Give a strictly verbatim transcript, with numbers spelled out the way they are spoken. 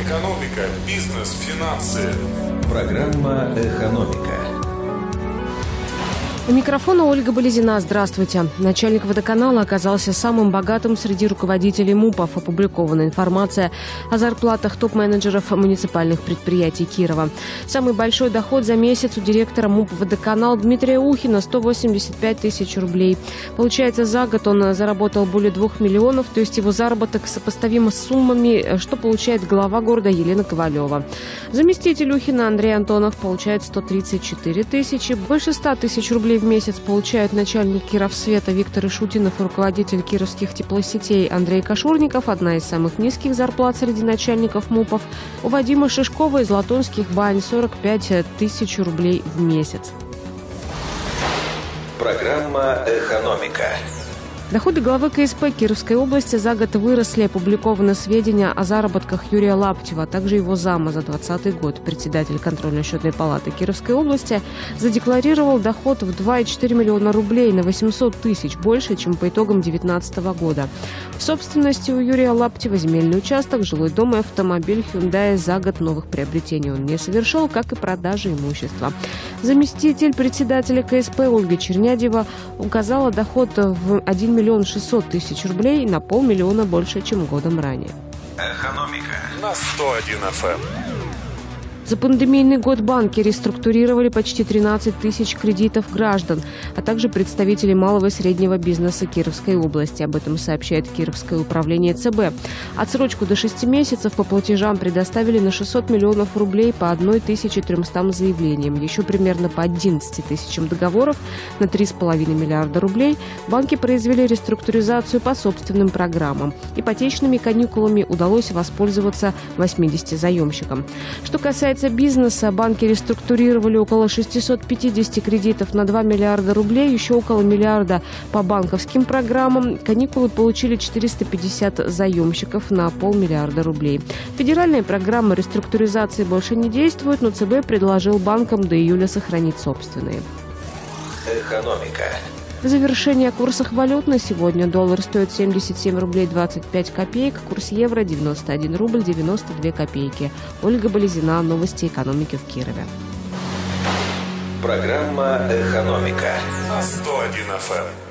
Экономика, бизнес, финансы. Программа «Экономика». У микрофона Ольга Болезина. Здравствуйте. Начальник водоканала оказался самым богатым среди руководителей МУПов. Опубликована информация о зарплатах топ-менеджеров муниципальных предприятий Кирова. Самый большой доход за месяц у директора МУП «Водоканал» Дмитрия Ухина – сто восемьдесят пять тысяч рублей. Получается, за год он заработал более двух миллионов, то есть его заработок сопоставим с суммами, что получает глава города Елена Ковалева. Заместитель Ухина Андрей Антонов получает сто тридцать четыре тысячи. Больше ста тысяч рублей в месяц получают начальник Кировсвета Виктор Ишутинов и руководитель кировских теплосетей Андрей Кашурников. Одна из самых низких зарплат среди начальников МУПов у Вадима Шишкова из Латунских бань – сорок пять тысяч рублей в месяц. Программа «Экономика». Доходы главы ка эс пэ Кировской области за год выросли. Опубликованы сведения о заработках Юрия Лаптева, а также его зама за двадцатый год. Председатель контрольно-счетной палаты Кировской области задекларировал доход в два и четыре миллиона рублей, на восемьсот тысяч больше, чем по итогам две тысячи девятнадцатого года. В собственности у Юрия Лаптева земельный участок, жилой дом и автомобиль Hyundai. За год новых приобретений он не совершил, как и продажи имущества. Заместитель председателя ка эс пэ Ольга Чернядева указала доход в один миллион шестьсот тысяч рублей, на полмиллиона больше, чем годом ранее. Экономика на сто один эф эм. За пандемийный год банки реструктурировали почти тринадцать тысяч кредитов граждан, а также представителей малого и среднего бизнеса Кировской области. Об этом сообщает Кировское управление цэ бэ. Отсрочку до шести месяцев по платежам предоставили на шестьсот миллионов рублей по тысяче тремстам заявлениям. Еще примерно по одиннадцати тысячам договоров на три с половиной миллиарда рублей банки произвели реструктуризацию по собственным программам. Ипотечными каникулами удалось воспользоваться восьмидесяти заемщикам. Что касается бизнеса, банки реструктурировали около шестисот пятидесяти кредитов на два миллиарда рублей, еще около миллиарда по банковским программам. Каникулы получили четыреста пятьдесят заемщиков на полмиллиарда рублей. Федеральная программа реструктуризации больше не действует, но цэ бэ предложил банкам до июля сохранить собственные. «Экономика». В завершение о курсах валют на сегодня. Доллар стоит семьдесят семь рублей двадцать пять копеек, курс евро девяносто один рубль девяносто две копейки. Ольга Болезина, новости экономики в Кирове. Программа «Экономика» на сто один эф эм.